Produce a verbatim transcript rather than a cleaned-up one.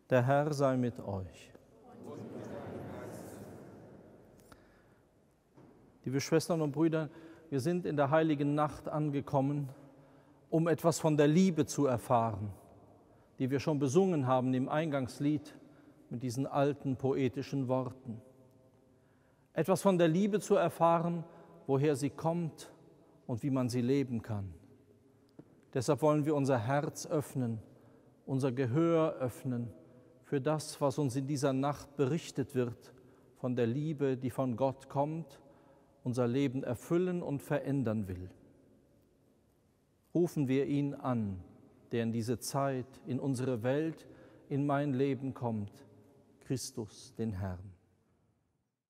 Der Herr sei mit euch. Liebe Schwestern und Brüder, wir sind in der heiligen Nacht angekommen, um etwas von der Liebe zu erfahren, die wir schon besungen haben im Eingangslied mit diesen alten poetischen Worten. Etwas von der Liebe zu erfahren, woher sie kommt und wie man sie leben kann. Deshalb wollen wir unser Herz öffnen, unser Gehör öffnen für das, was uns in dieser Nacht berichtet wird, von der Liebe, die von Gott kommt, unser Leben erfüllen und verändern will. Rufen wir ihn an, der in diese Zeit, in unsere Welt, in mein Leben kommt, Christus, den Herrn.